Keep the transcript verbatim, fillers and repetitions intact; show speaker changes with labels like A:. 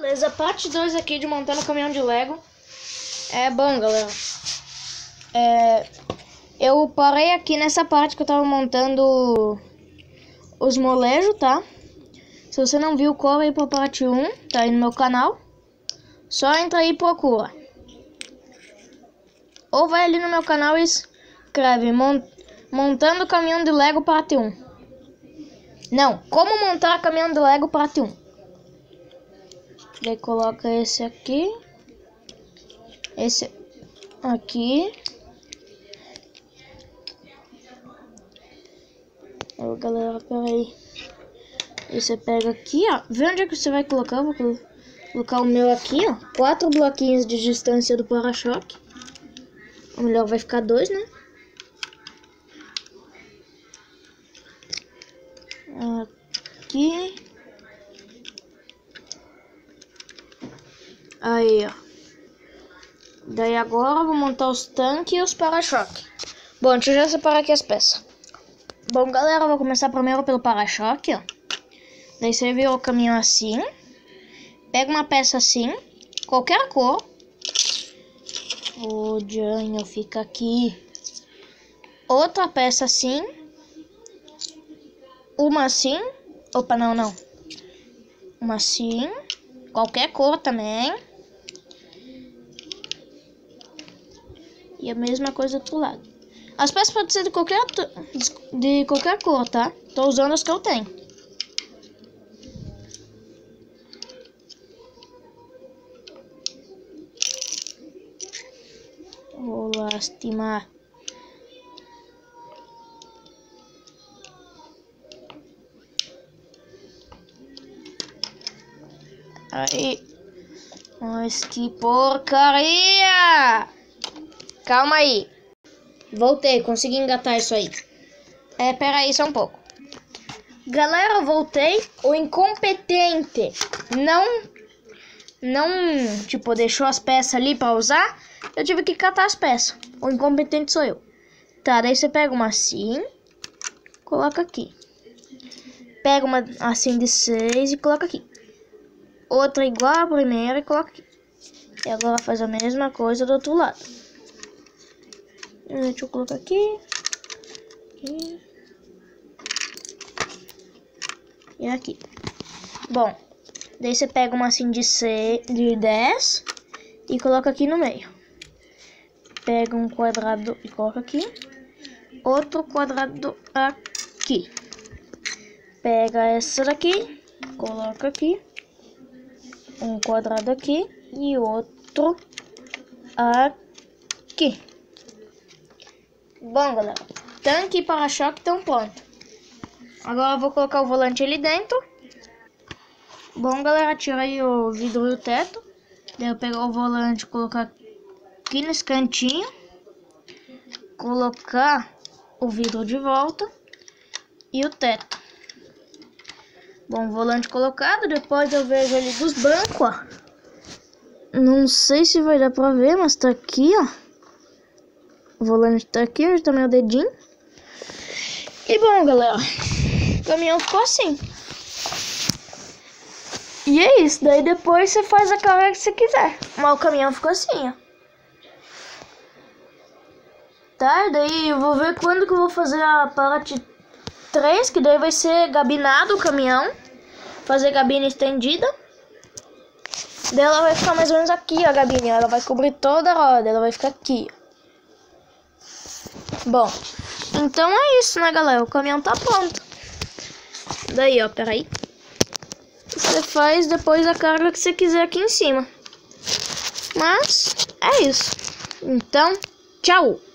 A: Beleza, parte dois aqui de montando o caminhão de Lego. É bom, galera. É, eu parei aqui nessa parte que eu tava montando os molejos, tá? Se você não viu, corre aí pra parte um, tá aí no meu canal. Só entra aí e procura. Ou vai ali no meu canal e escreve Montando o caminhão de Lego parte um. Não, como montar caminhão de Lego parte um. Daí coloca esse aqui. Esse aqui. Ó, galera, peraí. Aí você pega aqui, ó. Vê onde é que você vai colocar? Eu vou colocar o meu aqui, ó. Quatro bloquinhos de distância do para-choque. Ou melhor, vai ficar dois, né? Aqui. Aí, ó. Daí agora eu vou montar os tanques e os para-choque. Bom, deixa eu já separar aqui as peças. Bom, galera, eu vou começar primeiro pelo para-choque, ó. Daí você vira o caminhão assim. Pega uma peça assim, qualquer cor. O Jânio fica aqui. Outra peça assim. Uma assim. Opa, não, não. Uma assim. Qualquer cor também. E a mesma coisa do outro lado. As peças podem ser de qualquer, de qualquer cor, tá? Tô usando as que eu tenho. Vou lastimar. Aí. Mas que porcaria! Calma aí. Voltei, consegui engatar isso aí. É, pera aí só um pouco. Galera, voltei. O incompetente não, não, tipo, deixou as peças ali pra usar. Eu tive que catar as peças. O incompetente sou eu. Tá, daí você pega uma assim, coloca aqui. Pega uma assim de seis e coloca aqui. Outra igual a primeira e coloca aqui. E agora faz a mesma coisa do outro lado. Deixa eu colocar aqui. Aqui. E aqui. Bom, daí você pega uma assim de, seis, de dez e coloca aqui no meio. Pega um quadrado e coloca aqui. Outro quadrado aqui. Pega essa daqui, coloca aqui. Um quadrado aqui e outro aqui. Bom, galera, tanque e para-choque estão prontos. Agora eu vou colocar o volante ali dentro. Bom, galera, tira aí o vidro do teto. Daí eu pegar o volante e colocar aqui nesse cantinho. Colocar o vidro de volta. E o teto. Bom, volante colocado. Depois eu vejo ali dos bancos, ó. Não sei se vai dar pra ver, mas tá aqui, ó. O volante tá aqui, onde tá meu dedinho. E bom, galera, o caminhão ficou assim. E é isso, daí depois você faz a carga que você quiser. Mas o caminhão ficou assim, ó. Tá, daí eu vou ver quando que eu vou fazer a parte três, que daí vai ser gabinado o caminhão. Fazer gabina estendida. Daí ela vai ficar mais ou menos aqui, ó, a gabina. Ela vai cobrir toda a roda, ela vai ficar aqui, ó. Bom, então é isso, né, galera? O caminhão tá pronto. Daí, ó, peraí. Você faz depois a carga que você quiser aqui em cima. Mas é isso. Então, tchau!